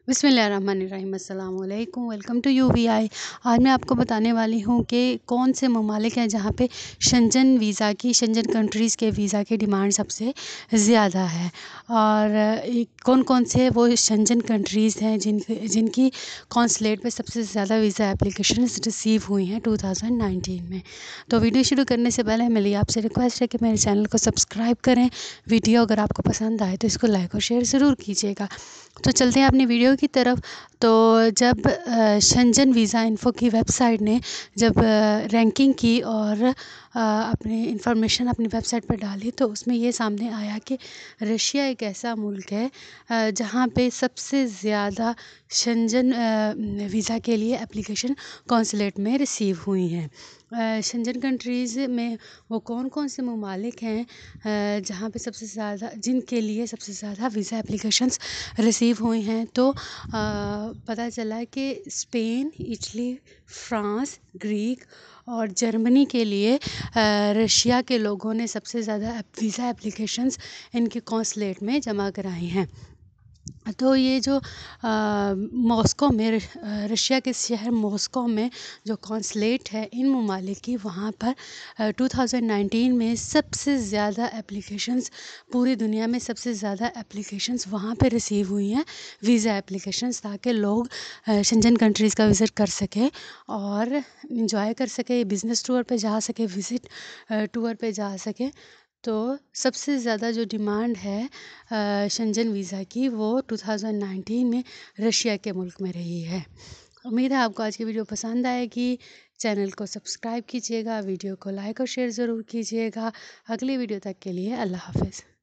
بسم اللہ الرحمن الرحیم، السلام علیکم، ویلکم ٹو UVI۔ آج میں آپ کو بتانے والی ہوں کہ کون سے ممالک ہیں جہاں پہ شنجن کنٹریز کے ویزا کی ڈیمانڈ سب سے زیادہ ہے، اور کون کون سے وہ شنجن کنٹریز ہیں جن کی کونسلیٹ پہ سب سے زیادہ ویزا اپلیکیشنز ریسیو ہوئی ہیں 2019 میں۔ تو ویڈیو شروع کرنے سے پہلے میری آپ سے ریکویسٹ ہے کہ میرے چینل کو سبسکرائب کریں۔ ویڈیو اگر آپ کو پسند آئے تو اس کو لائک اور شیئر ضرور کیجیے گا۔ تو چلتے ہیں اپنی ویڈیو کی طرف۔ تو جب شنجن ویزا انفو کی ویب سائٹ نے جب رینکنگ کی اور اپنی انفارمیشن اپنی ویب سائٹ پر ڈالی تو اس میں یہ سامنے آیا کہ رشیا ایک ایسا ملک ہے جہاں پہ سب سے زیادہ شنجن ویزا کے لیے اپلیکیشن کونسلیٹ میں ریسیو ہوئی ہیں۔ شنجن کنٹریز میں وہ کون کون سے ممالک ہیں جہاں پہ جن کے لیے سب سے زیادہ ویزا اپلیکیشنز ریسیو ہوئی ہیں، تو پتہ چلا کہ اسپین، اٹلی، فرانس، گریک اور جرمنی کے لیے رشیا کے لوگوں نے سب سے زیادہ ویزا اپلیکیشنز ان کے کونسلیٹ میں جمع کرائی ہیں۔ تو یہ جو ماسکو میں رشیا کے شہر ماسکو میں جو کونسلیٹ ہے ان ممالک کی، وہاں پر 2019 میں سب سے زیادہ اپلیکیشنز، پوری دنیا میں سب سے زیادہ اپلیکیشنز وہاں پہ ریسیو ہوئی ہیں، ویزا اپلیکیشنز، تاکہ لوگ شنجن کنٹریز کا وزٹ کر سکیں اور انجوائے کر سکیں، بزنس ٹور پہ جا سکیں، وزٹ ٹور پہ جا سکیں۔ تو سب سے زیادہ جو ڈیمانڈ ہے شنجن ویزا کی، وہ 2019 میں رشیا کے ملک میں رہی ہے۔ امید ہے آپ کو آج کی ویڈیو پسند آئے گی۔ چینل کو سبسکرائب کیجیے گا، ویڈیو کو لائک اور شیئر ضرور کیجیے گا۔ اگلی ویڈیو تک کے لیے اللہ حافظ۔